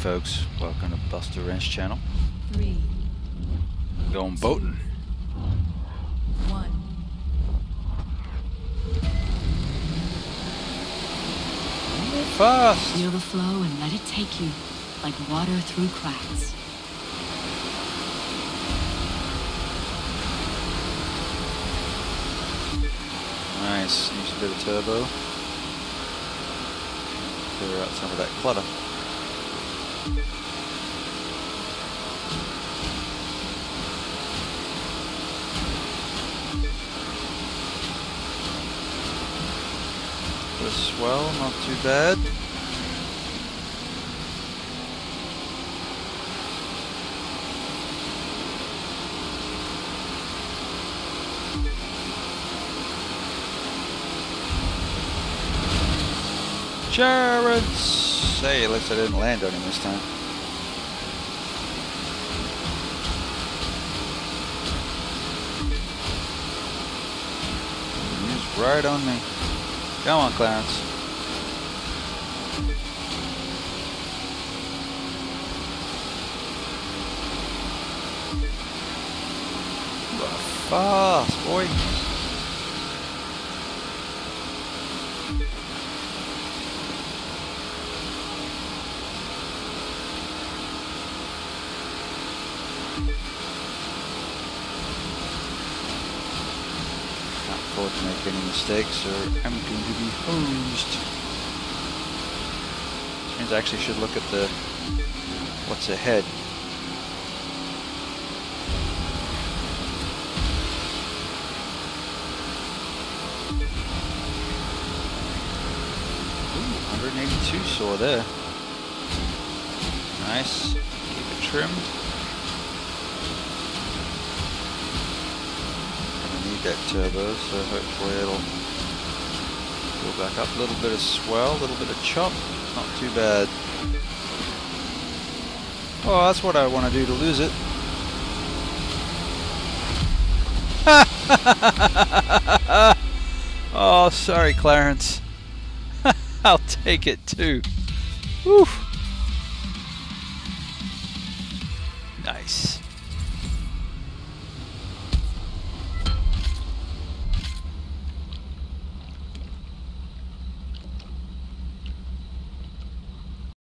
folks, welcome to Buster Wrench channel. 3, Going boating. 1. Fast! Feel the flow and let it take you, like water through cracks. Nice, use a bit of turbo. Clear out some of that clutter. The swell, not too bad. Jareds! Hey, at least I didn't land on him this time. He's right on me. Come on, Clarence. Fast, boy. Can't afford to make any mistakes or I'm going to be hosed. Which means I actually should look at the what's ahead. Ooh, 182 saw there. Nice. Keep it trimmed. That turbo, so hopefully it'll go back up. A little bit of swell, a little bit of chop, not too bad. Oh, that's what I want to do to lose it. Oh, sorry, Clarence. I'll take it too. Woo. Nice.